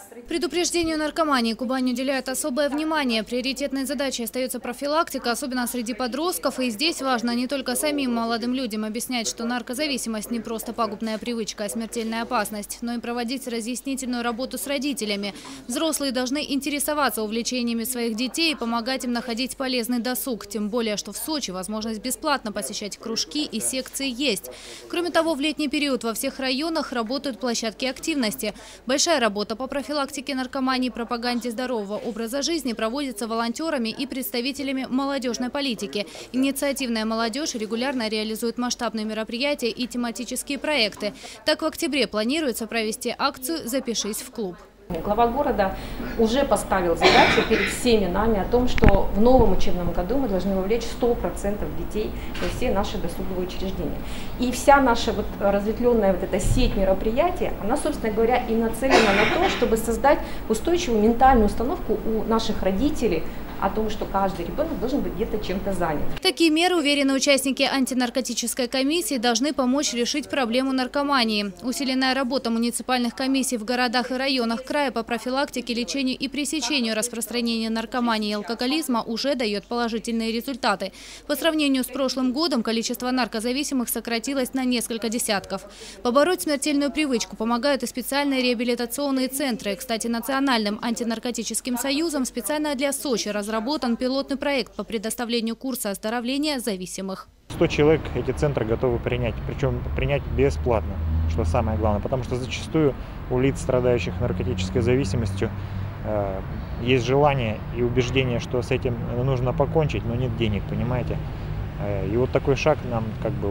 Предупреждению наркомании Кубань уделяет особое внимание. Приоритетной задачей остается профилактика, особенно среди подростков. И здесь важно не только самим молодым людям объяснять, что наркозависимость не просто пагубная привычка, а смертельная опасность, но и проводить разъяснительную работу с родителями. Взрослые должны интересоваться увлечениями своих детей и помогать им находить полезный досуг. Тем более, что в Сочи возможность бесплатно посещать кружки и секции есть. Кроме того, в летний период во всех районах работают площадки активности. Большая работа по профилактике наркомании и пропаганде здорового образа жизни проводится волонтерами и представителями молодежной политики. Инициативная молодежь регулярно реализует масштабные мероприятия и тематические проекты. Так, в октябре планируется провести акцию «Запишись в клуб». Глава города уже поставил задачу перед всеми нами о том, что в новом учебном году мы должны вовлечь 100% детей во все наши досуговые учреждения. И вся наша разветвленная эта сеть мероприятий, она, собственно говоря, и нацелена на то, чтобы создать устойчивую ментальную установку у наших родителей о том, что каждый ребенок должен быть где-то чем-то занят. Такие меры, уверены участники антинаркотической комиссии, должны помочь решить проблему наркомании. Усиленная работа муниципальных комиссий в городах и районах края по профилактике, лечению и пресечению распространения наркомании и алкоголизма уже дает положительные результаты. По сравнению с прошлым годом количество наркозависимых сократилось на несколько десятков. Побороть смертельную привычку помогают и специальные реабилитационные центры. Кстати, Национальным антинаркотическим союзом специально для Сочи разработан пилотный проект по предоставлению курса оздоровления зависимых. 100 человек эти центры готовы принять, причем принять бесплатно, что самое главное. Потому что зачастую у лиц, страдающих наркотической зависимостью, есть желание и убеждение, что с этим нужно покончить, но нет денег, понимаете. И вот такой шаг нам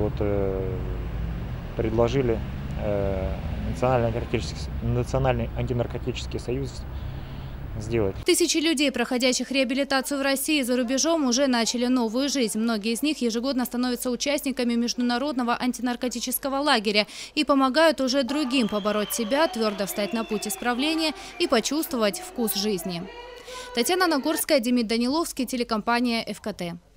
предложили Национальный антинаркотический союз сделать. Тысячи людей, проходящих реабилитацию в России и за рубежом, уже начали новую жизнь. Многие из них ежегодно становятся участниками международного антинаркотического лагеря и помогают уже другим побороть себя, твердо встать на путь исправления и почувствовать вкус жизни. Татьяна Нагорская, Демид Даниловский, телекомпания ФКТ.